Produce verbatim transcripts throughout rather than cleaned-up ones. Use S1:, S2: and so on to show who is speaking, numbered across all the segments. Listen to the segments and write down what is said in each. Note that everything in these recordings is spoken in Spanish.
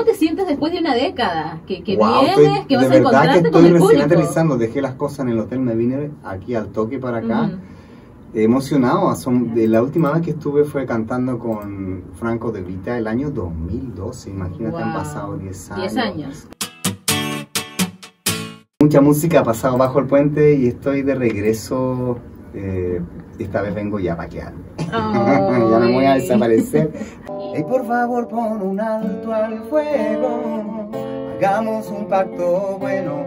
S1: te sientes después de una década? Que, que
S2: wow,
S1: vienes,
S2: estoy,
S1: que vas
S2: de
S1: a
S2: verdad
S1: encontrarte
S2: que
S1: con
S2: estoy
S1: el
S2: recién
S1: público.
S2: aterrizando, dejé las cosas en el hotel, me vine aquí al toque para acá.
S1: Mm.
S2: Emocionado. Son, de la última vez que estuve fue cantando con Franco De Vita el año dos mil doce, imagínate,
S1: Wow.
S2: han pasado diez años.
S1: diez años.
S2: Mucha música ha pasado bajo el puente y estoy de regreso. Eh, esta vez vengo ya a vaquear.
S1: Oh,
S2: ya no me voy a desaparecer. Y por favor pon un alto al fuego, hagamos un pacto bueno.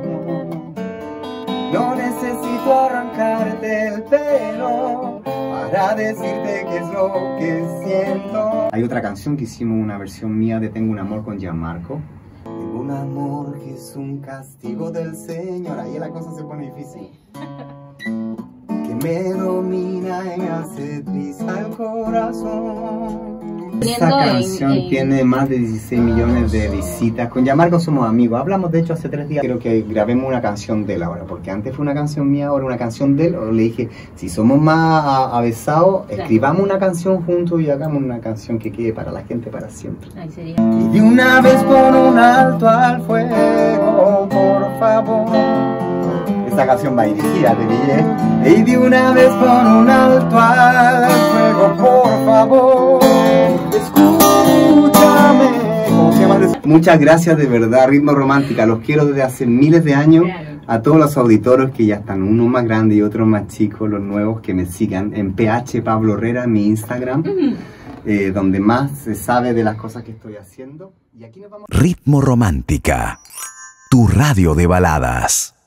S2: No necesito arrancarte el pelo para decirte qué es lo que siento. Hay otra canción que hicimos, una versión mía de Tengo un amor con Gianmarco. Tengo un amor que es un castigo del Señor. Ahí la cosa se pone difícil. Que me domina y me hace triste al corazón. Esta canción en, en... tiene más de dieciséis millones de visitas. Con Gianmarco somos amigos. Hablamos de hecho hace tres días. Creo que grabemos una canción de él ahora. Porque antes fue una canción mía, ahora una canción de él. O le dije, si somos más avesados, claro, escribamos una canción juntos y hagamos una canción que quede para la gente para siempre.
S1: Ay, sería.
S2: Y de una vez pon un alto al fuego, por favor. Esta canción va dirigida, te dije. Y de una vez pon un alto al fuego, por favor. Escúchame. ¿Cómo se llama? Muchas gracias de verdad, Ritmo Romántica. Los quiero desde hace miles de años. Claro. A todos los auditores que ya están, unos más grandes y otros más chicos, los nuevos que me sigan en P H Pablo Herrera, mi Instagram. Uh-huh. eh, donde más se sabe de las cosas que estoy haciendo. Y aquí nos vamos.
S3: Ritmo Romántica, tu radio de baladas.